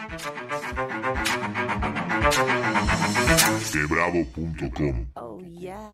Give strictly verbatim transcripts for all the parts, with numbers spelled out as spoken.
Quebravo punto com. Oh, yeah.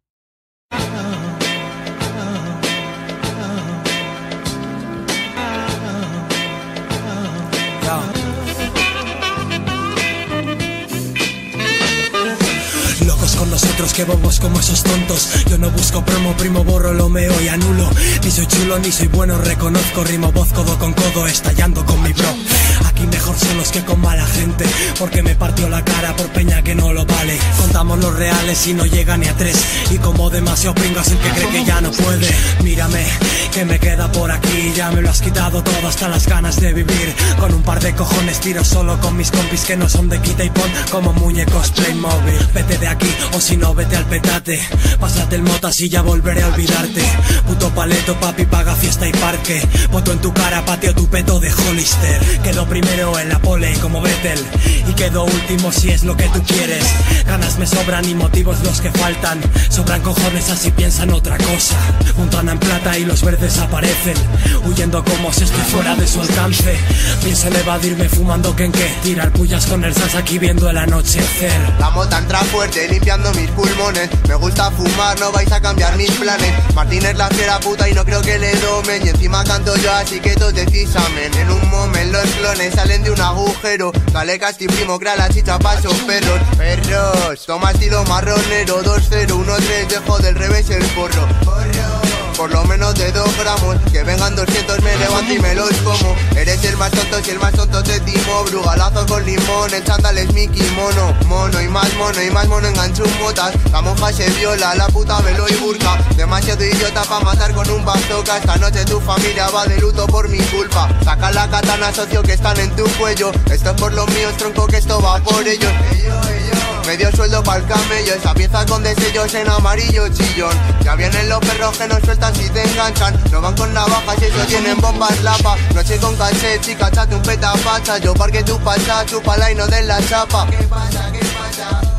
Locos con nosotros, que bobos como esos tontos. Yo no busco promo, primo, borro, lo meo y anulo. Ni soy chulo, ni soy bueno, reconozco. Rimo voz codo con codo, estallando con mi bro. Aquí mejor solos que con mala gente, porque me partió la cara por peña que no lo vale. Contamos los reales y no llega ni a tres. Y como demasiado pringas el que cree que ya no puede. Mírame, que me queda por aquí. Ya me lo has quitado todo, hasta las ganas de vivir. Con un par de cojones tiro solo con mis compis que no son de quita y pon, como muñecos Playmobil. Vete de aquí, o si no vete al petate. Pásate el motas y ya volveré a olvidarte. Puto paleto, papi, paga fiesta y parque. Voto en tu cara, pateo tu peto de Hollister. Quedo primero en la pole como Vettel, y quedo último si es lo que tú quieres. Ganas me sobran y motivos los que faltan. Sobran cojones, así piensan otra cosa. Montana en plata y los verdes aparecen, huyendo como si estoy fuera de su alcance. Piensan evadirme fumando quenque, tirar pullas con el sas aquí viendo el anochecer. La mota entra fuerte limpiando mis pulmones. Me gusta fumar, no vais a cambiar mis planes. Martín es la fiera puta y no creo que le domen. Y encima canto yo, así que todos decís amén. En un momento los clones salen de un agujero. Dale casti primo, crea la chicha pa' esos perros. Perros, toma estilo marronero. Dos cero uno tres, dejo del revés el porro. Porro, por lo menos de dos gramos. Que vengan doscientos, me levanto y me los como. Eres el más tonto, si el más tonto te timo. Brugalazo con limón, el chándal es mi kimono. Mono y más mono y más mono engancho un motas. La monja se viola, la puta velo y burka. Demasiado idiota pa' matar con un bazooka. Esta noche tu familia va de luto por mi culpa. Saca la katana, socio, que están en tu cuello. Esto es por los míos, tronco, que esto va por ellos. Ello, ello. Medio sueldo pa'l camello, esa pieza con desellos en amarillo chillón. Ya vienen los perros que nos sueltan si te enganchan. No van con navajas y eso tienen bombas lapa. Noche con caché, chica, chate un petapacha. Yo parque tu pacha, chúpala y no den la chapa. ¿Qué pasa? ¿Qué pasa?